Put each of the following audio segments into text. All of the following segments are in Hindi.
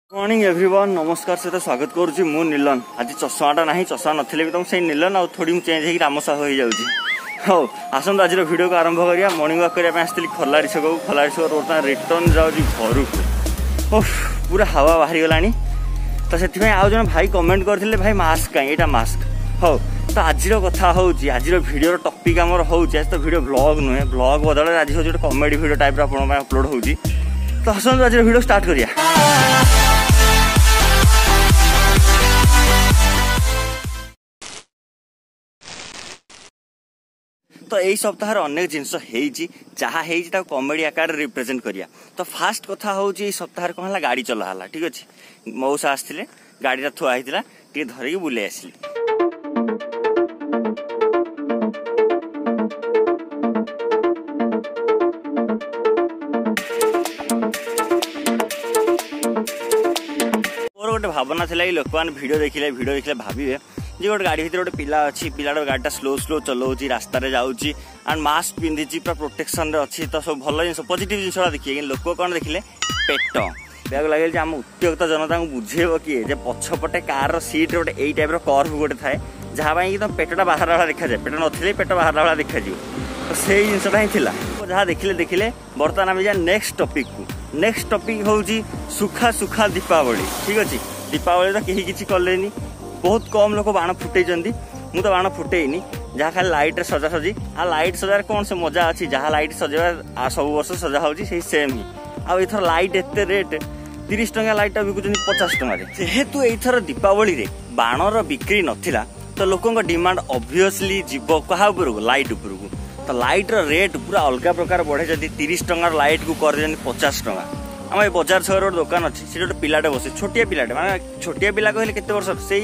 मॉर्निंग एवरीवन नमस्कार सहित स्वागत करुच्ची मु नीलन आज चश्माटा ना चश्मा नथिले भी तुम से नीलन आ थोड़ी चेंज हो राम साहू हो जाऊँगी हाँ आसत आज वीडियो को आरंभ करिया मॉर्निंग वॉक करने आसती खलारी छक खलारी छक बर्तमान रिटर्न जाऊँगी घर को पूरा हवा बाहरी गला तो से आज जन भाई कमेंट करते भाई मास्क कहीं यहाँ मास्क हाँ तो आज कथा हूँ आज वीडियो टॉपिक आमर हो तो वीडियो ब्लॉग नुहे ब्लॉग बदल आज हूँ गोटे कमेडी वीडियो टाइप आप अपलोड होती तो आसत आज वीडियो स्टार्ट करिया। तो यही सप्ताह अनेक जिनस जहाँ कॉमेडी आकार रिप्रेजेंट करिया तो फास्ट कथा हूँ सप्ताह कौन है गाड़ी चलाला ठीक अच्छे मौसा आसते गाड़ी थुआ होता टे धरिकी बुले आसिली मोर गोटे भावना था लोक मैंने वीडियो देखिले भावे जे गोटे गाड़ी भीतर गोटे पिला अच्छी पिलाटा गाड़ी स्लो स्लो चलाऊँगी रास्त जाऊँगी एंड मास्क पिंधि पूरा प्रोटेक्शन अच्छी तो सब भल जिन पॉजिटिव जिन देखिए लोक कौन देखिले पेट देखा लगे आम उत्त्यक्त जनता को बुझेब किए जे पछपटे कार सीट गोटे यही टाइप कर्व गोटे थाए जहाँ कि तुम पेटा बाहर वाला देखा जाए पेट नथिले पेट बाहर वाला देखा तो से जिनसा ही था जहाँ देखिले बर्तमान आम जा नेक्स्ट टॉपिक को नेक्स्ट टॉपिक हूँ सुखा सुखा दीपावली ठीक अच्छे दीपावली तो कहीं किसी कले बहुत कम लोग बाण फुटे मु तो बाण फुटेनी जहाँ खाली लाइट सजासजी आ लाइट सजार कौन से मजा अच्छी जहाँ लाइट सजा सब वर्ष सजा होती सेम ही आथर लाइट एत रेट 30 टंका लाइट बिकुन 50 टंका जेहेतु एथर दीपावली रे बाणर बिक्री नथिला तो लोकों डिमांड ऑब्वियसली जीव क्या लाइट उपरकू तो लाइट रेट पूरा अलग प्रकार बढ़े जदि 30 टंकार लाइट को कर 50 टंका आम बजार छर गोटे दुकान अच्छी से गोटे पिलाटे बसे छोटिया पिलाटे माने छोटिया पिला कहले केते वर्ष से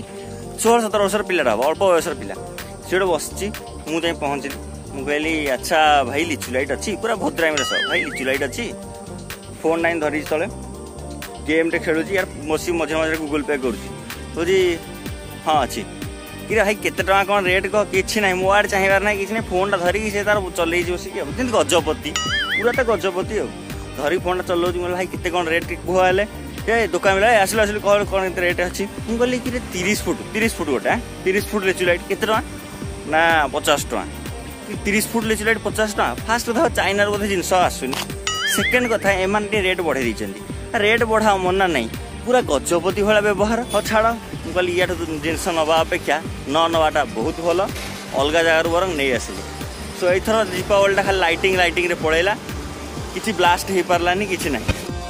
16-17 वर्षर पिलाटा हम अल्प बयसर पिला से गोटे बसची मुझे पहुँचली मुझे कहली अच्छा भाई लिचु लाइट अच्छी पूरा भद्रामी रस भाई लिचु लाइट अच्छी फोन नाइन धरी तले गेम टे खेलुँ यार बसी मझे मझे गूगल पे करुँची हाँ अच्छी कि भाई केते टका कौन रेट कह कि ना मो आड़े चाहबार ना कि फोन टा धरिकी से तार चल बसिक गजपति पूरा गजपति धरी फोन टा चलाऊँ भाई केते कौन रेट कहले ए दुकान मिला आसलु आसलु कह कौन रेट अच्छी मुझे कहली कि 30 फुट गोटे 30 फुट लिचु लाइट केते टका ना 50 टका 30 फुट लिचु लाइट 50 टका फास्ट कथा चाइना बोधे जिनस आसुनी सेकेंड कथा एमान रेट बढ़े देते रेट बढ़ा मना नहीं पूरा गजपति भाया व्यवहार हाँ छाड़ मुझे या जिनस नवा अपेक्षा न नवाटा बहुत भल अलग जगार बर नहीं आसिली सो एथर दीपावली खाली लाइटिंग रे पड़ेला किसी ब्लास्ट हो पार्लानी किसी ना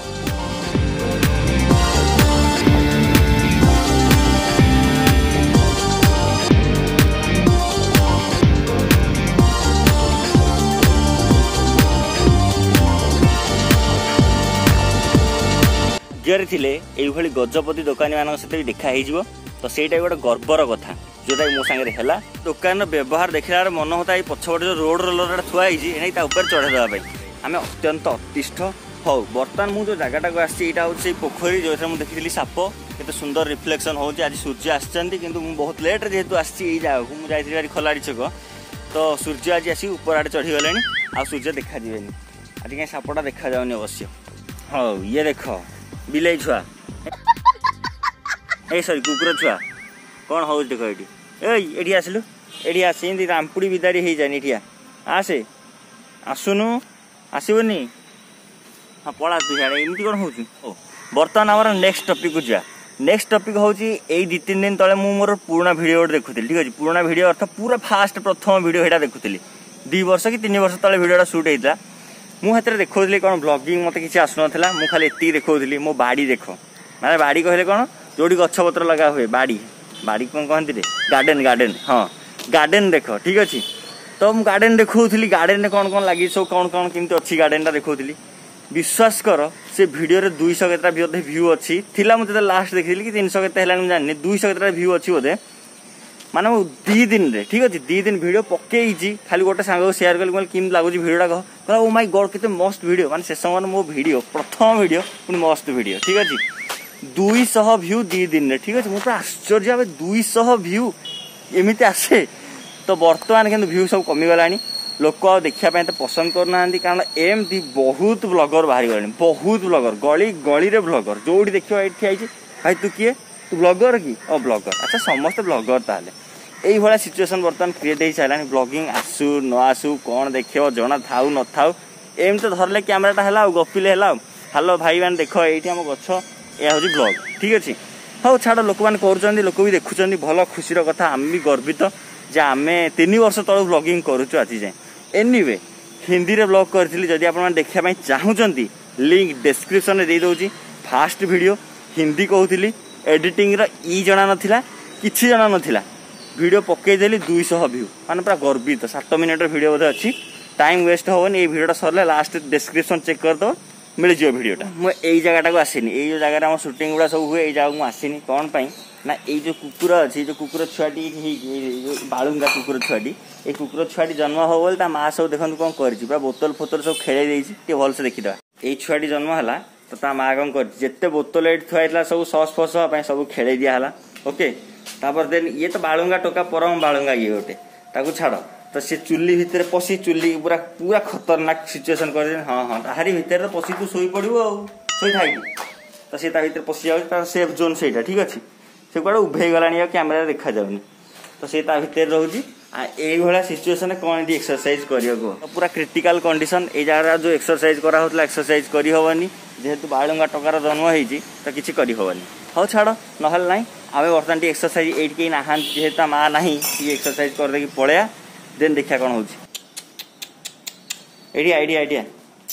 गियर थे ये गजपति दुकानी मान सहित देखा हो तो सहीटा गोटे गर्वर कथा जोटा मो सांगे है दुकान व्यवहार देखला मन होता है पछपटे जो रोड रोलर थुआई चढ़ेदेवाई आम अत्यंत अतिष्ठ हो बर्तमान मुझे जगटा को आसटा हूँ पोखरी जो मुझे देखी साप केते सुंदर रिफ्लेक्शन हो सूर्य आसती कि बहुत लेट्रे जेहेतु आसी जगह को मुझे खलाड़ी छक तो सूर्य आज आसी ऊपर आड़े चढ़ीगले आ सूर्य देखा आज कहीं सापटा देखा जाऊनी अवश्य हाँ ये देख बिलाई छुआ ए सॉरी कुकुर छुआ कौन हो देख ये आसलु ये आसी रामपुड़ी बिदारी हो जाए ये आसे आसुनु आसबनी हाँ पड़ा तू सियाड़े एमती कौन हो बर्तमान आम नेक्स्ट टॉपिक को जा नेक्स्ट टॉपिक हूँ यही 2-3 दिन तले मोर पुराना वीडियो देखुली ठीक अच्छे पुराना वीडियो अर्थ पूरा फास्ट प्रथम वीडियो यहाँ देखुली 2 वर्ष कि 3 वर्ष तले वीडियोटा शूट होता मुझे देखी कौन ब्लॉगिंग मत किसी आसुना मुझे खाली एति देखी मो बाड़ी देख माने बाड़ी कहले कौन जोड़ी गछपत्र लगा हुए बाड़ी बाड़ी कौन कहते गार्डन हाँ गार्डन देख ठीक अच्छे तो मुझे गार्डन देखी गार्डन कौन कौन लगी सब कौन कौन केमती अच्छी गार्डनटा देखी विश्वास कर से वीडियो 200 केते भ्यू अच्छी थिला मुझे लास्ट देखी कि 300 केते जानी 200 केते भ्यू अच्छी बोधे माने 2 दिन रे ठीक अच्छे 2 दिन वीडियो पकई खाली गोटे सांग को शेयर कल केम लगुच भिडियोटा कह ओ माय गॉड केते मस्त वीडियो माने से समय मो वीडियो प्रथम वीडियो पुणी मस्त वीडियो ठीक अच्छे 200 भ्यू 2 दिन रे ठीक अच्छे मुझे आश्चर्य भाव 200 भ्यू एमती आसे तो बर्तमान के भ्यू सब कमिगला लोक आ देखा तो पसंद करना कारण एमती बहुत ब्लगर बाहरी गले बहुत ब्लगर गली गली रे ब्लगर जो देख ये भाई तू किए तू ब्लगर कि ब्लगर अच्छा समस्त ब्लगर ताले यही भाया सिचुएसन बर्तमान क्रिएट हो सारा ब्लॉगिंग आसू न आसू कौन देख जना थाऊ न थाऊ एमती तो धरले कैमेराटा है गपिले है हेलो भाई मैंने देख ये आम गछ यह हूँ ब्लॉग ठीक अच्छे हाँ छाड़ लोक मैंने कर लोक भी देखुं भल खुशी कथा आम भी गर्वित जे आम 3 वर्ष तलू ब्लॉगिंग करुचु आज जाए एनीवे हिंदी रे ब्लॉग करी जदि आप देखा चाहूँगी लिंक डिस्क्रिप्शन में दे दूँगी फास्ट वीडियो हिंदी कहूली एडिटिंग इ जना नाला किसी जना नाला वीडियो पकईदेली 200 व्यू माने पूरा गर्वित 7 मिनिट वीडियो बोधे अच्छी टाइम वेस्ट हेनी ये वीडियो सरले लास्ट डिस्क्रिप्शन चेक करदे मिल जाए वीडियोटा मुझे जगह आसनी ये जगह आम शूटिंग गुड़ा सब हुए जगह मुझे आसनी कौन पाई ना ये जो कुकुर अच्छी जो कुकुर छुआटी बालुंगा कुकुर छुआटी ये कुकुर छुआटी जन्म हो बोले माँ सब देखते कौन कर बोतल फोतल सब खेल भलसे देखीदा ये छुआटी जन्म है तो ता माँ कौन करते बोतल ये थुआई सब सस फस सब खेल दिहला ओके तापर देन ये तो बालुंगा टोका परम बालुंगा ये गोटे ताकू छाड़ तो सी चुली भितर पशि चुली पूरा पूरा खतरनाक सिचुएसन कर हाँ हाँ ताहारी भितर पशि तू शोई पड़ू शोई थाई तो सी भितर पशि जाऊँ सेफ जोन से ठीक अच्छे से कौटे उभे गला कैमेरा देखा जाऊनी तो सी भितर रोचे ये सिचुएसन कौन एक्सरसाइज कर पूरा क्रिटिकल कंडीशन ये जगह जो एक्सरसाइज कराला एक्सरसाइज करहबनी जेहेतु बालुंगा टकार जन्म होती तो किसी करहबनी हाँ छाड़ ना आम बर्तमान टी एक्सरसाइज ये कहीं ना जेहेतु माँ ना ये एक्सरसाइज करदे पलैया देन देखा कौन हो आइडिया आइडिया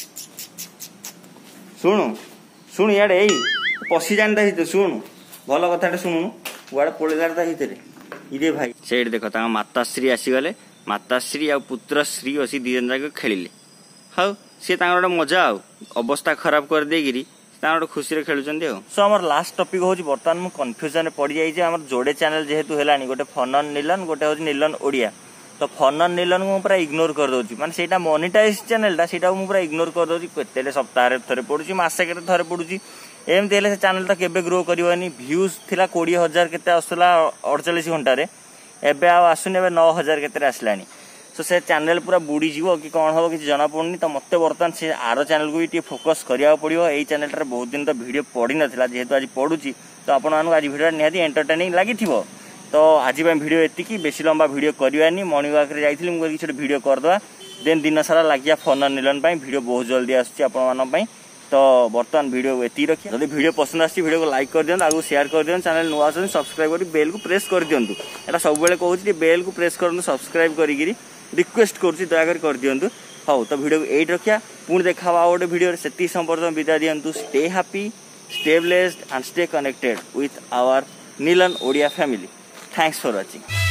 शुणु शुणु इे पशि जानी शुणु भल कथा शुणु गुआड़े पड़ेगा इरे भाई से देख माताश्री आसीगले माताश्री आ पुत्रश्री असी दी जन जाक खेलिले हाँ सी गोटे मजा अवस्था खराब कर देगी खुशी खेलुंट सो आम लास्ट टपिक हूँ बर्तमान मुझे कन्फ्यूजन पड़ जाइए आम जोड़े चैनल जेहेतु है गोटे फनन नीलन गोटे हूँ नीलन ओडिया तो फनन नीलन को पूरा इग्नोर कर दूसरी माने सेटा मोनेटाइज चैनलटा सेटा पूरा इग्नोर कर दूसरी केते सप्ताह थे पड़ुची मसेक थे पड़ुची एमती हेल्ले से चैनल तो केबे ग्रो करवानी भ्यूज थिला 20,000 केते आसला 48 घंटे एबे आसुनी 9,000 केते आसलानी सो से चैनल पूरा बुड़ी जीवो कि कौन हम कि जना पड़नी तो मत बर्तमान से आर चैनल को भी फोकस करा पड़ो यही चैनल बहुत दिन तो वीडियो पड़ी नाला जेहेतु आज पड़ुची तो आपण आज वीडियो निहाती एंटरटेनिंग लगी तो आज वीडियो एतिकी बेसी लंबा वीडियो करवानी मॉर्निंग वॉक रे जाइथिली मुझे किसी वीडियो करदे देन दिन सारा लगिया फनन नीलन वीडियो बहुत जल्दी आसुची तो बर्तमान वीडियो एति रखिए जब वीडियो पसंद आसी वीडियो को लाइक कर दियंतु आगु शेयर कर दियंतु चैनल नुआ आछन सब्सक्राइब करी बेल को प्रेस कर दियंतु एटा सब बेले कहूची बेल को प्रेस करनु सब्सक्राइब करी रिक्वेस्ट करूची दया कर दियंतु हाउ तो वीडियो को एट रखिया पुणी देखा गोटे वीडियो से संपर्क विदा दियंतु stay happy stay blessed and stay connected with our Neelan Odia family thanks for watching.